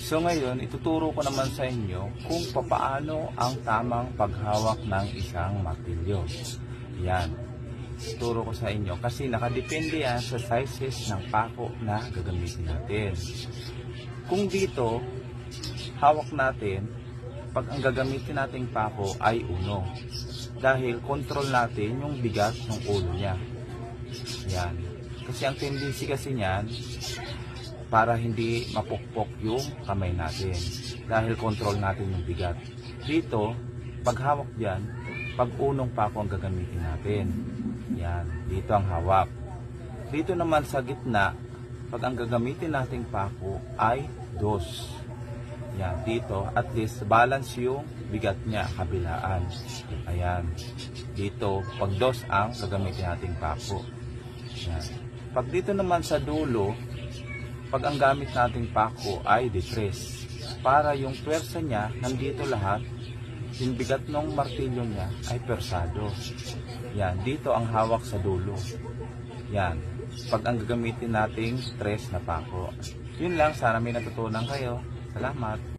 So ngayon, ituturo ko naman sa inyo kung papaano ang tamang paghawak ng isang martilyo. Yan. Ituturo ko sa inyo kasi nakadepende yan sa sizes ng pako na gagamitin natin. Kung dito, hawak natin, pag ang gagamitin nating pako ay uno. Dahil control natin yung bigat ng ulo niya. Yan. Kasi ang tendency kasi niyan, para hindi mapukpok yung kamay natin. Dahil control natin yung bigat. Dito, pag hawak dyan, pag unong pako ang gagamitin natin. Yan. Dito ang hawak. Dito naman sa gitna, pag ang gagamitin nating pako ay dos. Yan. Dito, at least balance yung bigat niya, kabilaan. Ayan. Dito, pag dos ang gagamitin nating pako. Yan. Pag dito naman sa dulo, pag ang gamit nating pako ay detres, para yung pwersa niya, nandito lahat, yung bigat ng martilyo niya ay persado. Yan, dito ang hawak sa dulo. Yan, pag ang gagamitin nating tres na pako. Yun lang, sana may natutunan kayo. Salamat.